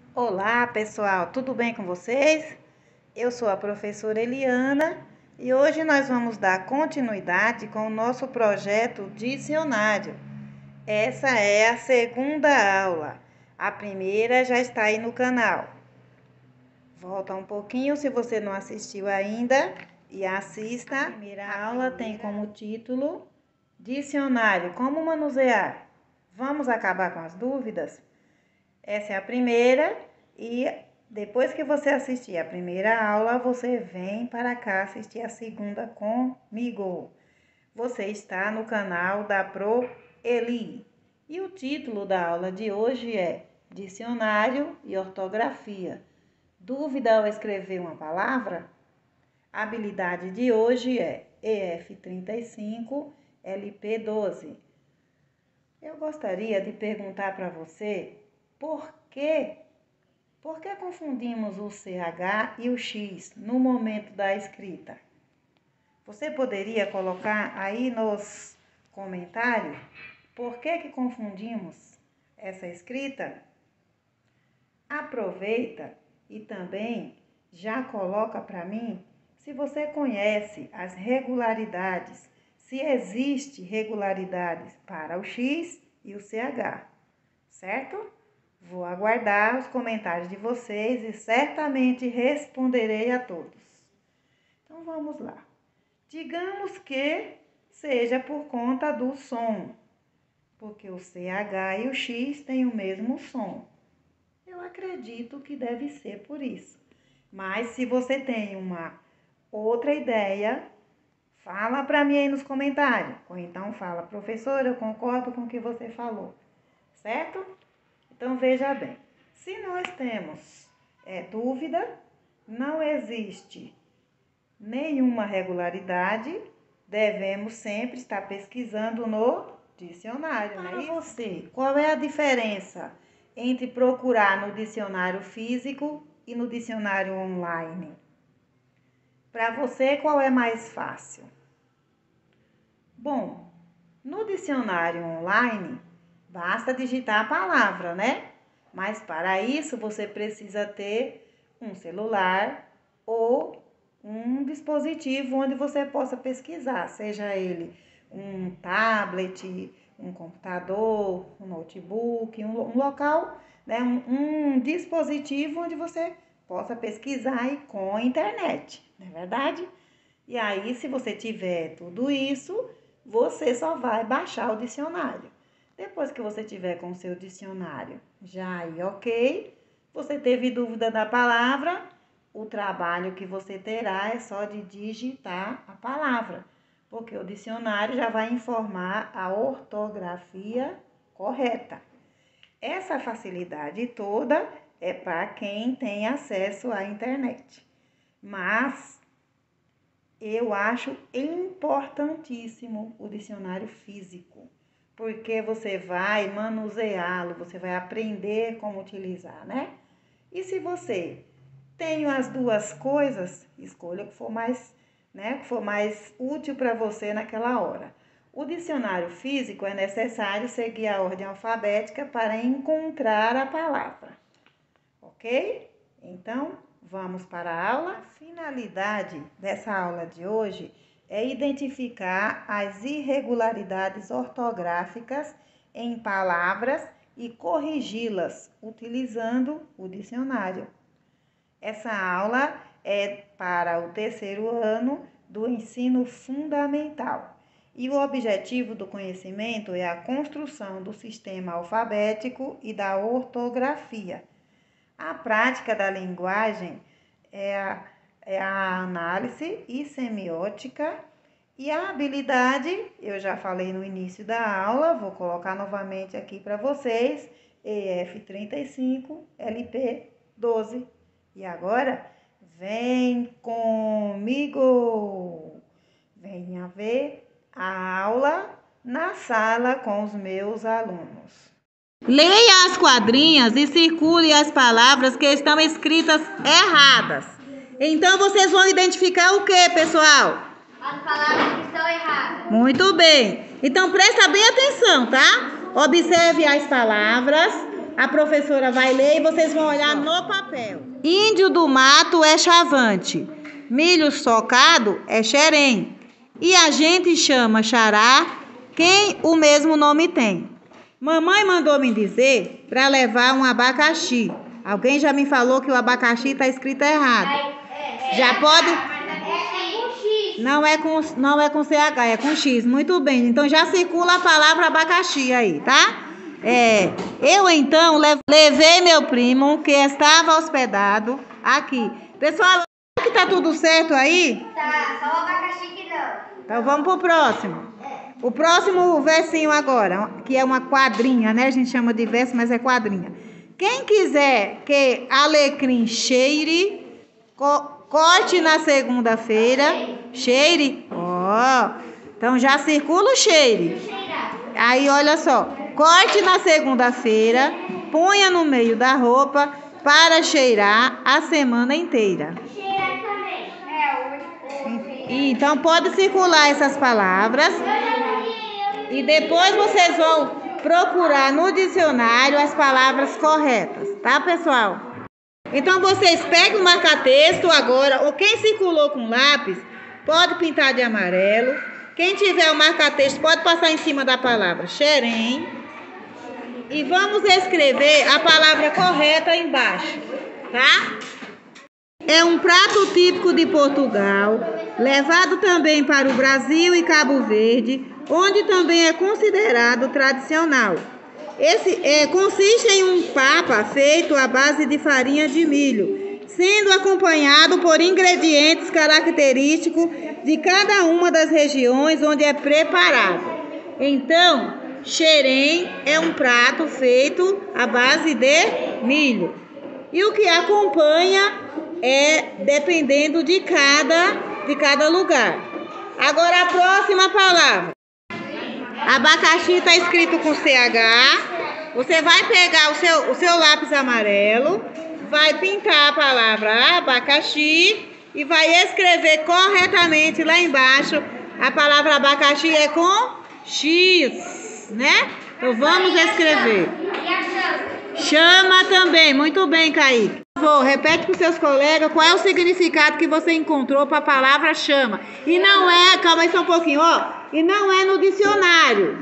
Olá, pessoal, tudo bem com vocês? Eu sou a professora Eliana e hoje nós vamos dar continuidade com o nosso projeto Dicionário. Essa é a segunda aula. A primeira já está aí no canal. Volta um pouquinho se você não assistiu ainda e assista. A primeira aula tem como título Dicionário, como manusear? Vamos acabar com as dúvidas? Essa é a primeira e depois que você assistir a primeira aula, você vem para cá assistir a segunda comigo. Você está no canal da Pro Eli. E o título da aula de hoje é Dicionário e Ortografia. Dúvida ao escrever uma palavra? A habilidade de hoje é EF35, LP12. Eu gostaria de perguntar para você por que confundimos o CH e o X no momento da escrita? Você poderia colocar aí nos comentários por que confundimos essa escrita? Aproveita e também já coloca para mim se você conhece as regularidades, se existe regularidades para o X e o CH, certo? Vou aguardar os comentários de vocês e certamente responderei a todos. Então vamos lá. Digamos que seja por conta do som, porque o CH e o X têm o mesmo som. Eu acredito que deve ser por isso. Mas se você tem uma outra ideia, fala para mim aí nos comentários. Ou então fala, professora, eu concordo com o que você falou, certo? Então, veja bem, se nós temos dúvida, não existe nenhuma regularidade, devemos sempre estar pesquisando no dicionário. Para você, qual é a diferença entre procurar no dicionário físico e no dicionário online? Para você, qual é mais fácil? Bom, no dicionário online, basta digitar a palavra, né? Mas para isso você precisa ter um celular ou um dispositivo onde você possa pesquisar, seja ele um tablet, um computador, um notebook, um local, né? Um dispositivo onde você possa pesquisar e com a internet, não é verdade? E aí, se você tiver tudo isso, você só vai baixar o dicionário. Depois que você tiver com o seu dicionário já aí ok, você teve dúvida da palavra, o trabalho que você terá é só de digitar a palavra, porque o dicionário já vai informar a ortografia correta. Essa facilidade toda é para quem tem acesso à internet. Mas eu acho importantíssimo o dicionário físico, porque você vai manuseá-lo, você vai aprender como utilizar, né? E se você tem as duas coisas, escolha o que for mais, né, o que for mais útil para você naquela hora. O dicionário físico é necessário seguir a ordem alfabética para encontrar a palavra, ok? Então, vamos para a aula. A finalidade dessa aula de hoje é identificar as irregularidades ortográficas em palavras e corrigi-las utilizando o dicionário. Essa aula é para o terceiro ano do ensino fundamental e o objetivo do conhecimento é a construção do sistema alfabético e da ortografia. A prática da linguagem é a análise e semiótica e a habilidade, eu já falei no início da aula, vou colocar novamente aqui para vocês, EF35, LP12. E agora, vem comigo! Venha ver a aula na sala com os meus alunos. Leia as quadrinhas e circule as palavras que estão escritas erradas. Então, vocês vão identificar o que, pessoal? As palavras que estão erradas. Muito bem. Então, presta bem atenção, tá? Observe as palavras, A professora vai ler e vocês vão olhar no papel. Índio do mato é chavante. Milho socado é xerém. E a gente chama xará quem o mesmo nome tem. Mamãe mandou me dizer para levar um abacaxi. Alguém já me falou que o abacaxi está escrito errado. Já pode... Não é com CH, é com X. Muito bem. Então já circula a palavra abacaxi aí, tá? Eu então levei meu primo que estava hospedado aqui. Pessoal, que tá tudo certo aí? Tá, só o abacaxi que não. Então vamos pro próximo. O próximo versinho agora, que é uma quadrinha, né? A gente chama de verso, mas é quadrinha. Quem quiser que alecrim cheire, corte na segunda-feira. Cheire? Então já circula o cheire. Aí olha só. Corte na segunda-feira, ponha no meio da roupa para cheirar a semana inteira. Cheirar também. Então pode circular essas palavras e depois vocês vão procurar no dicionário as palavras corretas, tá, pessoal? Então vocês pegam o marca-texto agora, ou quem circulou com lápis, pode pintar de amarelo. Quem tiver o marca-texto pode passar em cima da palavra xerém. E vamos escrever a palavra correta embaixo, tá? É um prato típico de Portugal, levado também para o Brasil e Cabo Verde, onde também é considerado tradicional. Consiste em um papa feito à base de farinha de milho, sendo acompanhado por ingredientes característicos de cada uma das regiões onde é preparado. Então, xerém é um prato feito à base de milho. E o que acompanha é dependendo de cada lugar. Agora a próxima palavra. Abacaxi está escrito com CH. Você vai pegar o seu lápis amarelo, vai pintar a palavra abacaxi e vai escrever corretamente lá embaixo. A palavra abacaxi é com X. Né? Então vamos escrever. E a chama? Chama também. Muito bem, Kaique. Repete para os seus colegas qual é o significado que você encontrou para a palavra chama. E não é, calma aí só um pouquinho, e não é no dicionário.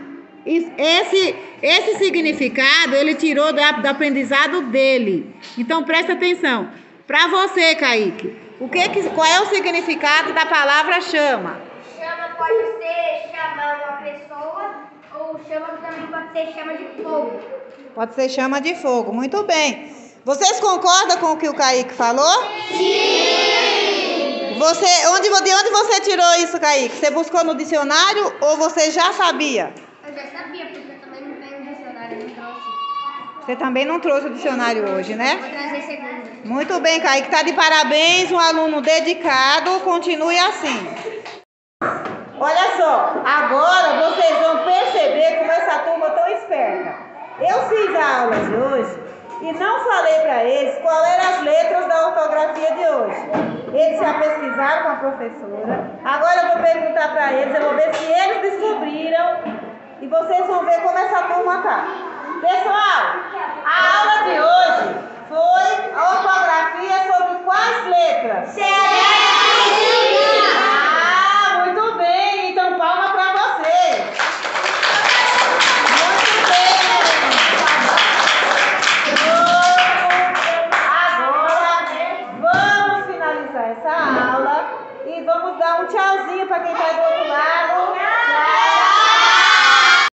Esse significado ele tirou do aprendizado dele. Então presta atenção. Para você, Kaique, qual é o significado da palavra chama? Chama pode ser chamar uma pessoa. Ou chama também pode ser chama de fogo. Pode ser chama de fogo. Muito bem. Vocês concordam com o que o Kaique falou? Sim! De onde você tirou isso, Kaique? Você buscou no dicionário ou você já sabia? Eu já sabia, porque eu também não tenho dicionário, não trouxe. Você também não trouxe o dicionário hoje, né? Vou trazer segunda. Muito bem, Kaique. Está de parabéns, um aluno dedicado. Continue assim. Olha só, agora vocês vão perceber como essa turma é tão esperta. Eu fiz a aula de hoje e não falei para eles qual eram as letras da ortografia de hoje. Eles já pesquisaram com a professora. Agora eu vou perguntar para eles, eu vou ver se eles descobriram e vocês vão ver como essa turma tá. Pessoal, a aula de hoje foi a ortografia sobre quais letras? Muito bem, então palma para vocês. Muito bem. Agora vamos finalizar essa aula e vamos dar um tchauzinho para quem está do outro lado.